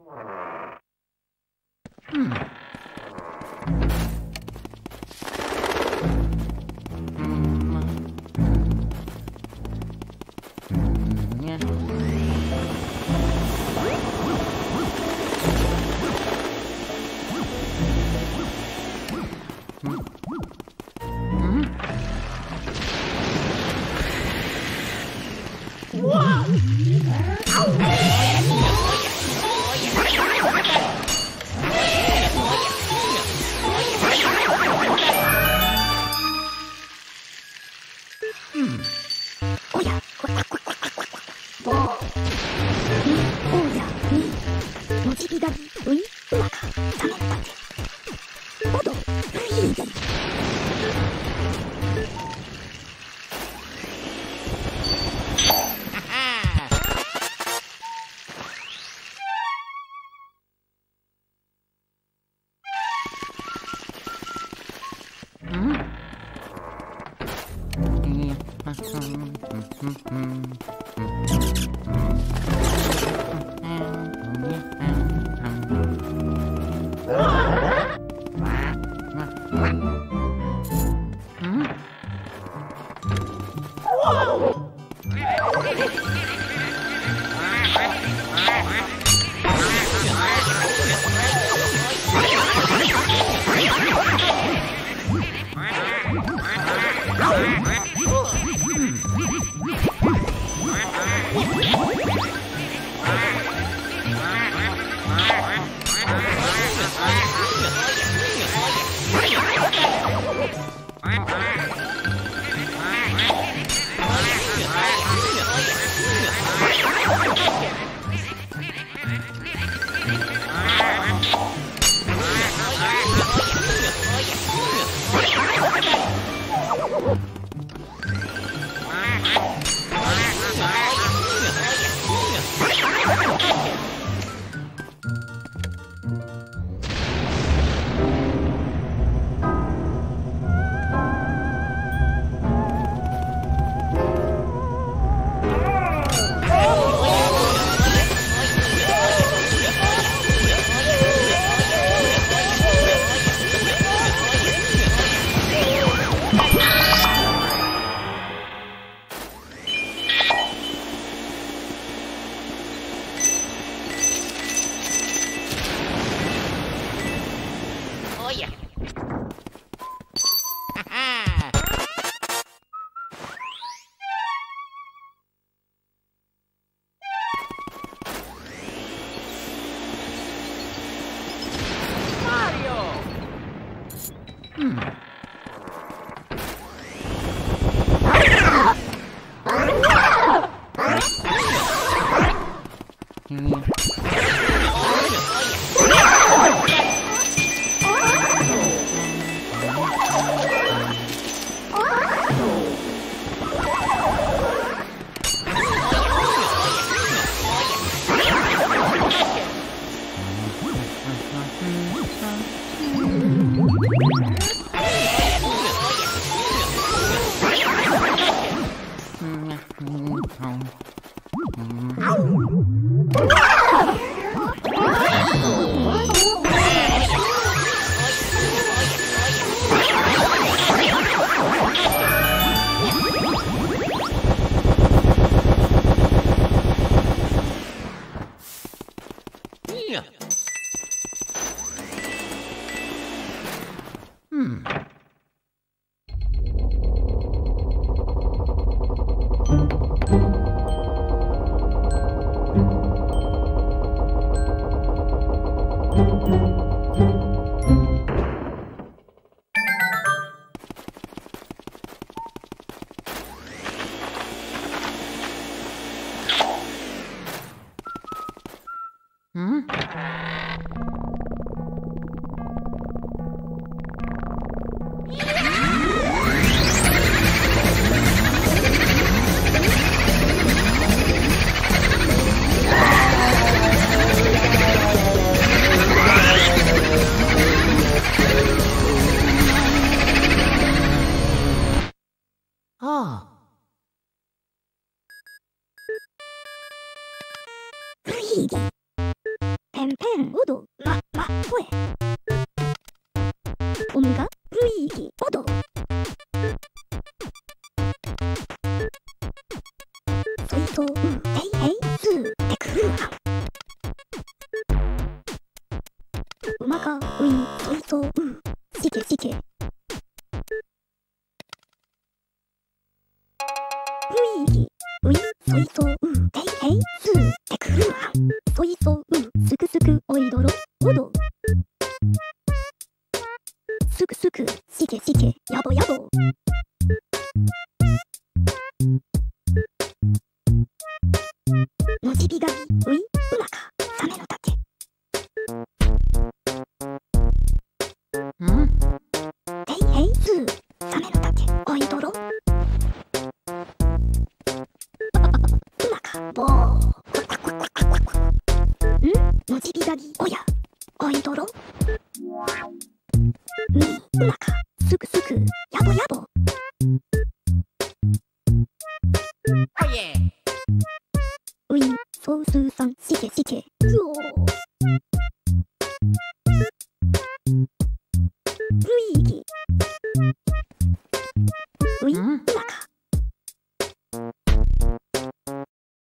ペペンペンオドま声オムガルイーギオドソイソウヘイヘイスーテクフーハンウマカウイソイソウシケシケルイーギウイソイソウヘイヘイスーテクフーハンソイソウスクスクおいどろオドスクスクシケシケヤボヤボもちびがみウイウマカサメの竹ヘイヘイスーサメの竹おいどろウマカボーもちびがぎおやおいどろうまかすくすくやぼやぼウイソウスーさんしけしけうおー